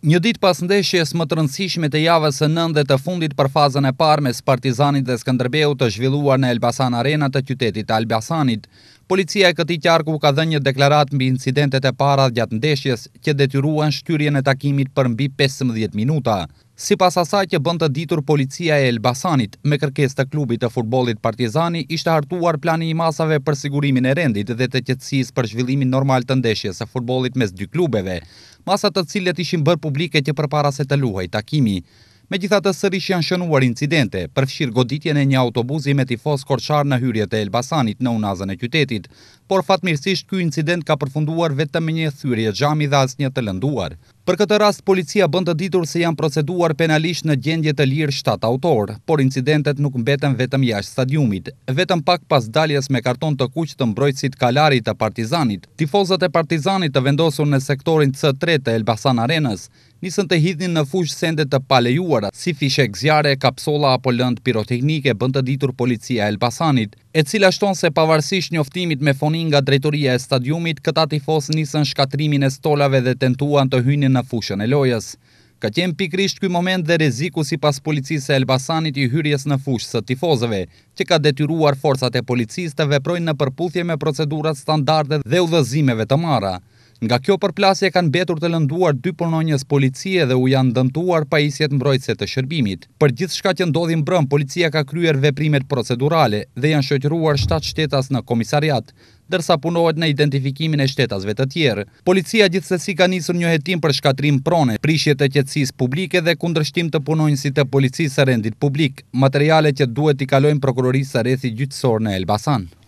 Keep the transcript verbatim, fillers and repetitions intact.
Një ditë pas ndeshjes më të rëndësishme të javës së nëntë dhe të fundit për fazën e parë mes Partizanit dhe Skënderbeut të zhvilluar në Elbasan Arena të qytetit të Elbasanit, policia e këtij qarku ka dhënë një deklaratë mbi incidentet e para gjatë ndeshjes që detyruan shtyrjen e takimit për mbi pesëmbëdhjetë minuta. Sipas asaj që bën të ditur policia e Elbasanit, me kërkesë të klubit të futbollit Partizani, ishte hartuar plani i masave për sigurimin e rendit dhe të qetësisë për zhvillimin normal të ndeshjes së futbollit mes dy klubeve, masa të cilat ishin bërë publike që përpara se të luhej takimi. Megjithatë, sërish janë shënuar incidente, përfshirë goditjen e një autobusi me tifoz korçar në hyrjet e Elbasanit në unazën e qytetit, por fatmirësisht ky incident ka përfunduar vetëm me një thyrje xhami dhe asnjë të lënduar. Për këtë rast, policia bën të ditur se janë proceduar penalisht në gjendje të lirë shtat autor, por incidentet nuk mbeten vetëm jashtë stadiumit. Vetëm pak pas daljes me karton të kuq të mbrojtësit kalari të Partizanit, tifozët e Partizanit të vendosur në sektorin C tre të Elbasan Arenës nisën të hidhin në fushë sende të palejuara, si fishek zjarre, kapsolla apo lëndë piroteknike, bën të ditur policia e Elbasanit, e cila shton se pavarësisht njoftimit me fonin nga drejtoria e stadiumit, këta tifos nisën shkatrimin e stolave dhe tentuan të hynin në fushën e lojës. Ka qenë pikrisht ky moment dhe rreziku sipas policisë e Elbasanit i hyrjes në fushë së tifozëve, që ka detyruar forcat e policisë të veprojnë në përputhje me procedurat standarde dhe udhëzimeve të marra. Nga kjo përplasje kanë mbetur të lënduar dy punonjës policie dhe u janë dëmtuar pajisjet mbrojtëse të shërbimit. Për gjithçka që ndodhi mbrëm, policia ka kryer veprimet procedurale dhe janë shoqëruar shtatë shtetas në komisariat, ndërsa punohet në identifikimin e shtetasve të tjerë. Policia gjithsesi ka nisur një hetim për shkatrim prone, prishje të qetësisë publike dhe kundërshtim të punonjësit të policisë së rendit publik, materiale që duhet t'i kalojnë prokurorisë së rrethi gjyqësor në Elbasan.